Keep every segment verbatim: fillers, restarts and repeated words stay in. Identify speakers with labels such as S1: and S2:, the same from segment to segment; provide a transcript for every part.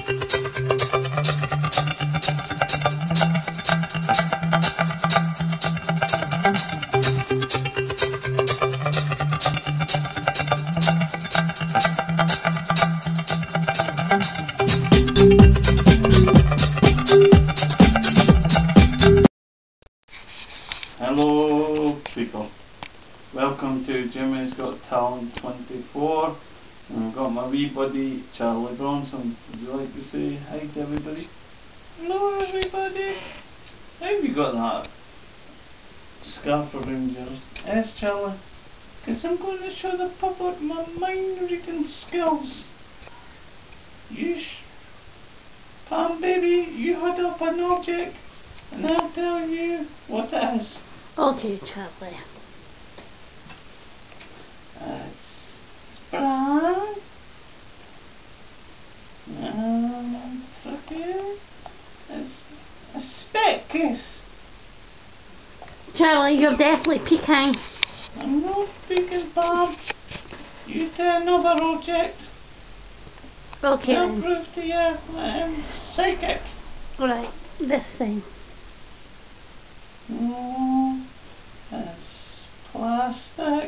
S1: Hello people, welcome to Jimmy's Got Talent twenty-four, and I've got my wee buddy Charlie Bronson. Would you like to say hi to everybody? Hello everybody! How have you got that scarf around your S, Charlie? Because I'm going to show the public my mind reading skills. You sh Pam baby, you hold up an object and I'll tell you what it is.
S2: Okay, Charlie.
S1: It's, it's brown. Um, it's okay. It's a spec case.
S2: Charlie, you're definitely peeking.
S1: I'm not speaking, Bob. You do another object.
S2: Okay
S1: I'll
S2: then.
S1: prove to you that I'm psychic.
S2: Right, this thing.
S1: No, it's plastic.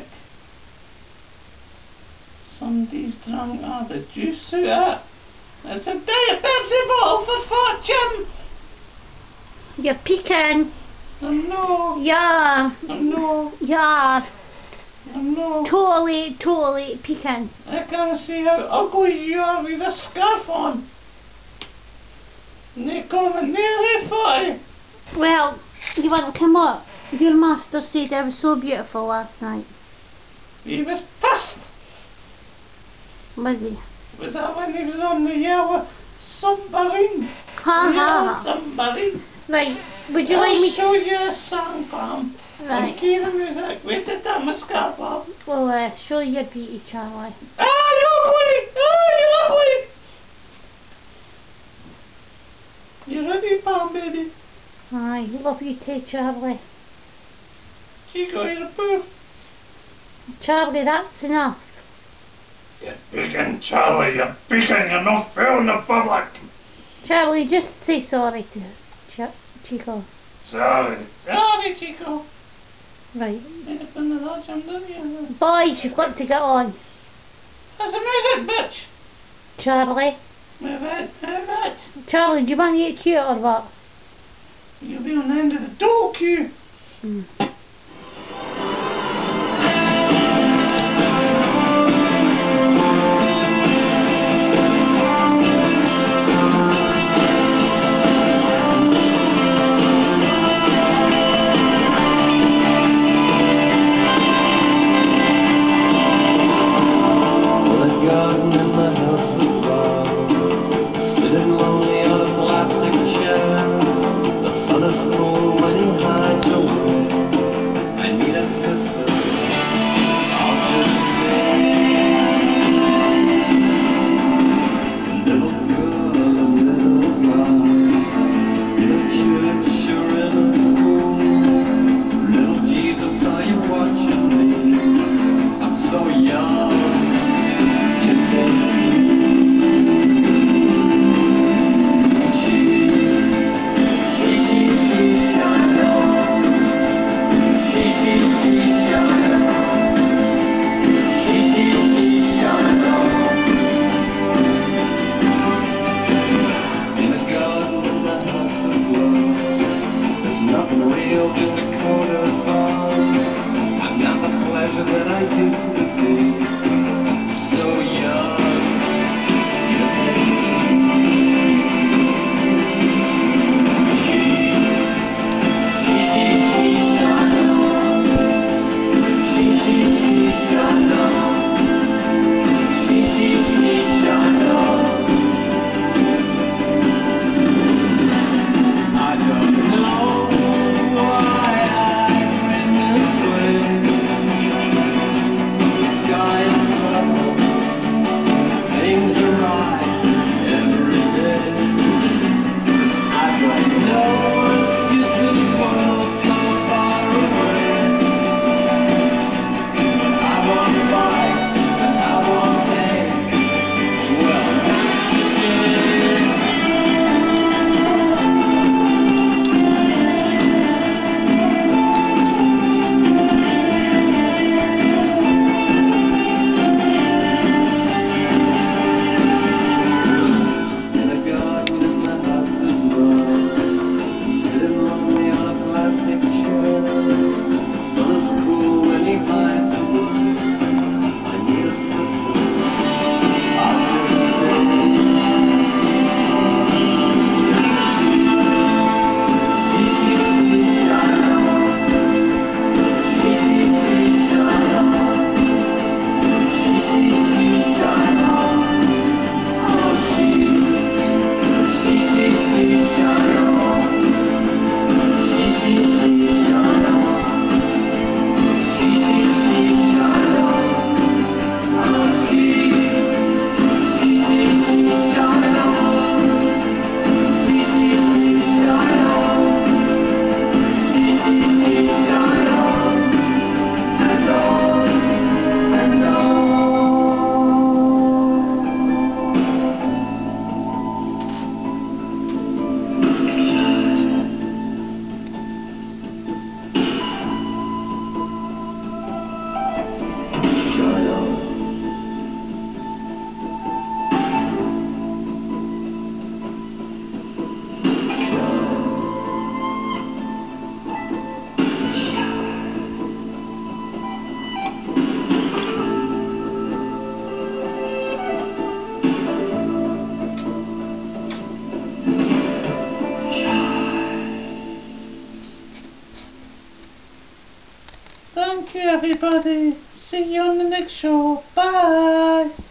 S1: Somebody's drunk all the juice out of it. It's a Diet Pepsi bottle for fat Jim.
S2: You're peeking.
S1: No,
S2: Yeah.
S1: no,
S2: Yeah.
S1: no.
S2: Totally, totally peeking.
S1: I can't see how ugly you are with a scarf on. And they come nearly forty.
S2: Well, you want to come up? Your master said I was so beautiful last night.
S1: He was pissed.
S2: Was he?
S1: Was that when he was on the yellow submarine?
S2: Ha
S1: Yellow
S2: ha.
S1: submarine.
S2: Right, would you
S1: I'll
S2: like me
S1: show you a song, Pam.
S2: Right.
S1: And key the music. Wait to turn my scarf off.
S2: Well, uh, show your beauty, Charlie.
S1: Ah, you're ugly! Ah, you're ugly! You ready, Pam, baby?
S2: Aye, love you too, Charlie.
S1: She got you a proof.
S2: Charlie, that's enough.
S1: You're beacon, Charlie. You're beacon. You're not fair in the public.
S2: Charlie, just say sorry to Ch Chico.
S1: Sorry. Sorry, Chico.
S2: Right.
S1: Made up in the lodge, I'm done here.
S2: Boys, you've got to get on.
S1: That's the music, bitch.
S2: Charlie.
S1: Move it, move it.
S2: Charlie, do you want to get cute or what?
S1: You'll be on the end of the door queue.
S2: Mm.
S3: Sitting lonely on a plastic chair, the sun is full when he hides away.
S1: everybody. See you on the next show. Bye.